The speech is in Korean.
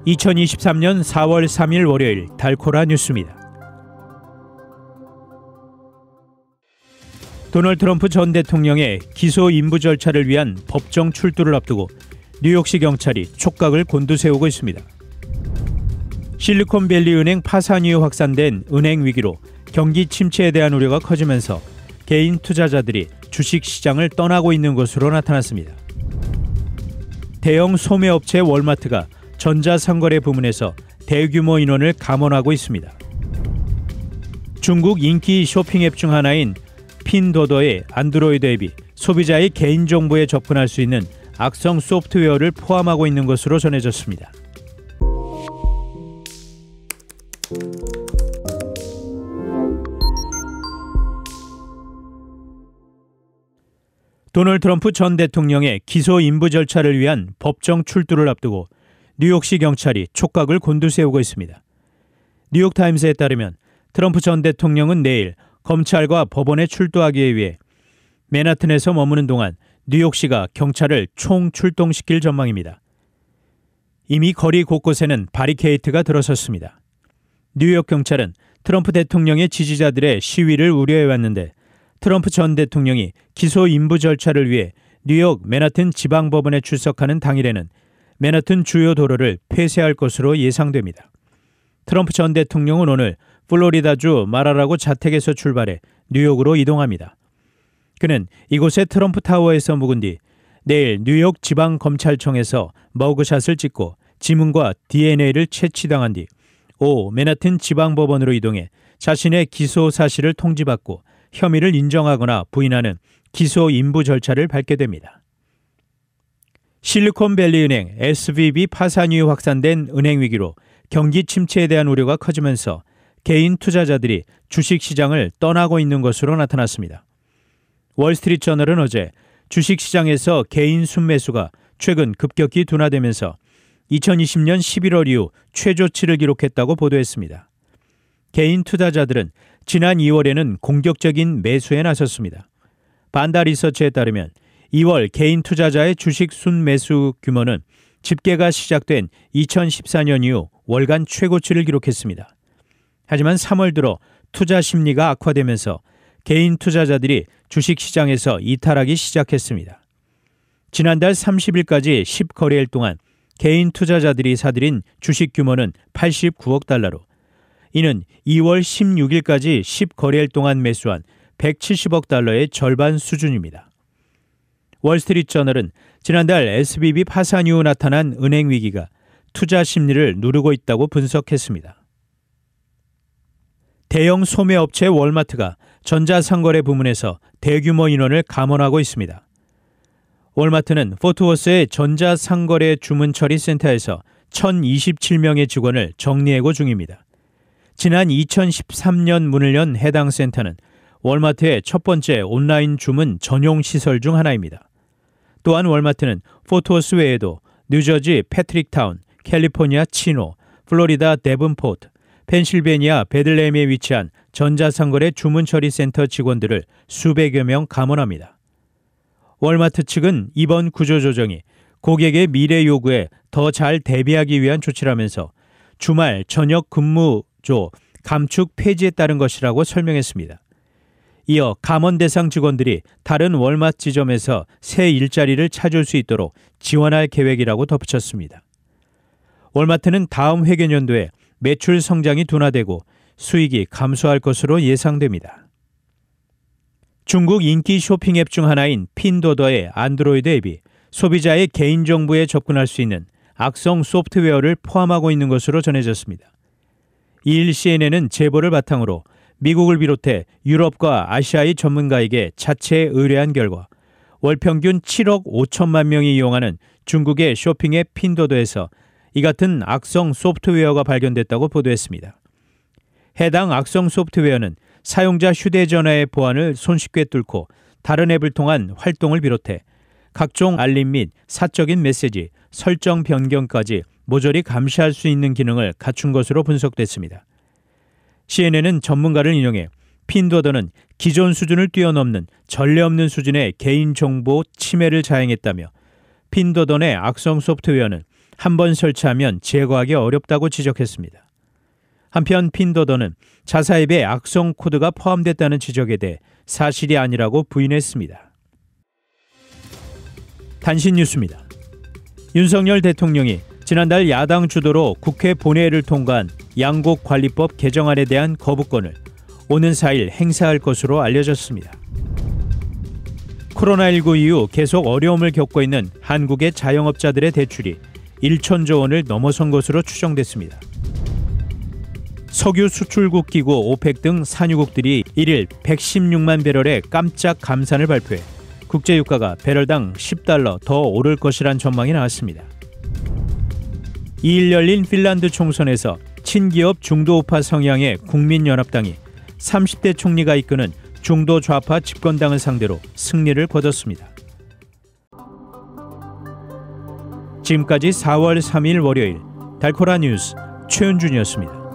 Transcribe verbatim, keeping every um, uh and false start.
이천이십삼년 사월 삼일 월요일 달코라 뉴스입니다. 도널드 트럼프 전 대통령의 기소 인부 절차를 위한 법정 출두를 앞두고 뉴욕시 경찰이 촉각을 곤두세우고 있습니다. 실리콘밸리 은행 파산 이후 확산된 은행 위기로 경기 침체에 대한 우려가 커지면서 개인 투자자들이 주식시장을 떠나고 있는 것으로 나타났습니다. 대형 소매업체 월마트가 전자상거래 부문에서 대규모 인원을 감원하고 있습니다. 중국 인기 쇼핑 앱 중 하나인 핀도더의 안드로이드 앱이 소비자의 개인정보에 접근할 수 있는 악성 소프트웨어를 포함하고 있는 것으로 전해졌습니다. 도널드 트럼프 전 대통령의 기소 인부 절차를 위한 법정 출두를 앞두고 뉴욕시 경찰이 촉각을 곤두세우고 있습니다. 뉴욕타임스에 따르면 트럼프 전 대통령은 내일 검찰과 법원에 출두하기 위해 맨하튼에서 머무는 동안 뉴욕시가 경찰을 총 출동시킬 전망입니다. 이미 거리 곳곳에는 바리케이트가 들어섰습니다. 뉴욕 경찰은 트럼프 대통령의 지지자들의 시위를 우려해왔는데 트럼프 전 대통령이 기소 인부 절차를 위해 뉴욕 맨하튼 지방법원에 출석하는 당일에는 맨하튼 주요 도로를 폐쇄할 것으로 예상됩니다. 트럼프 전 대통령은 오늘 플로리다주 마라라고 자택에서 출발해 뉴욕으로 이동합니다. 그는 이곳의 트럼프 타워에서 묵은 뒤 내일 뉴욕 지방검찰청에서 머그샷을 찍고 지문과 디엔에이를 채취당한 뒤 오후 맨하튼 지방법원으로 이동해 자신의 기소 사실을 통지받고 혐의를 인정하거나 부인하는 기소 인부 절차를 밟게 됩니다. 실리콘밸리 은행 에스브이비 파산 이후 확산된 은행 위기로 경기 침체에 대한 우려가 커지면서 개인 투자자들이 주식시장을 떠나고 있는 것으로 나타났습니다. 월스트리트저널은 어제 주식시장에서 개인 순매수가 최근 급격히 둔화되면서 이천이십년 십일월 이후 최저치를 기록했다고 보도했습니다. 개인 투자자들은 지난 이월에는 공격적인 매수에 나섰습니다. 반다 리서치에 따르면 이월 개인 투자자의 주식 순매수 규모는 집계가 시작된 이천십사년 이후 월간 최고치를 기록했습니다. 하지만 삼월 들어 투자 심리가 악화되면서 개인 투자자들이 주식시장에서 이탈하기 시작했습니다. 지난달 삼십일까지 십 거래일 동안 개인 투자자들이 사들인 주식 규모는 팔십구억 달러로 이는 이월 십육일까지 십 거래일 동안 매수한 백칠십억 달러의 절반 수준입니다. 월스트리트저널은 지난달 에스브이비 파산 이후 나타난 은행 위기가 투자 심리를 누르고 있다고 분석했습니다. 대형 소매업체 월마트가 전자상거래 부문에서 대규모 인원을 감원하고 있습니다. 월마트는 포트워스의 전자상거래 주문 처리 센터에서 천이십칠명의 직원을 정리해고 중입니다. 지난 이천십삼년 문을 연 해당 센터는 월마트의 첫 번째 온라인 주문 전용 시설 중 하나입니다. 또한 월마트는 포트워스 외에도 뉴저지 패트릭타운, 캘리포니아 치노, 플로리다 데븐포트, 펜실베니아 베들레헴에 위치한 전자상거래 주문 처리 센터 직원들을 수백여 명 감원합니다. 월마트 측은 이번 구조조정이 고객의 미래 요구에 더 잘 대비하기 위한 조치라면서 주말 저녁 근무조 감축 폐지에 따른 것이라고 설명했습니다. 이어 감원 대상 직원들이 다른 월마트 지점에서 새 일자리를 찾을 수 있도록 지원할 계획이라고 덧붙였습니다. 월마트는 다음 회계연도에 매출 성장이 둔화되고 수익이 감소할 것으로 예상됩니다. 중국 인기 쇼핑 앱 중 하나인 핀도더의 안드로이드 앱이 소비자의 개인정보에 접근할 수 있는 악성 소프트웨어를 포함하고 있는 것으로 전해졌습니다. 이일 씨엔엔은 제보를 바탕으로 미국을 비롯해 유럽과 아시아의 전문가에게 자체 의뢰한 결과 월 평균 칠억 오천만 명이 이용하는 중국의 쇼핑 앱 핀도더에서 이 같은 악성 소프트웨어가 발견됐다고 보도했습니다. 해당 악성 소프트웨어는 사용자 휴대전화의 보안을 손쉽게 뚫고 다른 앱을 통한 활동을 비롯해 각종 알림 및 사적인 메시지, 설정 변경까지 모조리 감시할 수 있는 기능을 갖춘 것으로 분석됐습니다. 씨엔엔은 전문가를 인용해 핀도더는 기존 수준을 뛰어넘는 전례 없는 수준의 개인정보 침해를 자행했다며 핀도더 내 악성 소프트웨어는 한 번 설치하면 제거하기 어렵다고 지적했습니다. 한편 핀도더는 자사앱에 악성 코드가 포함됐다는 지적에 대해 사실이 아니라고 부인했습니다. 단신 뉴스입니다. 윤석열 대통령이 지난달 야당 주도로 국회 본회의를 통과한 양곡관리법 개정안에 대한 거부권을 오는 사 일 행사할 것으로 알려졌습니다. 코로나십구 이후 계속 어려움을 겪고 있는 한국의 자영업자들의 대출이 천조 원을 넘어선 것으로 추정됐습니다. 석유 수출국 기구 오펙 등 산유국들이 일일 백십육만 배럴의 깜짝 감산을 발표해 국제유가가 배럴당 십 달러 더 오를 것이란 전망이 나왔습니다. 이 일 열린 핀란드 총선에서 친기업 중도우파 성향의 국민연합당이 삼십 대 총리가 이끄는 중도 좌파 집권당을 상대로 승리를 거뒀습니다. 지금까지 사월 삼일 월요일 달코라 뉴스 최은준이었습니다.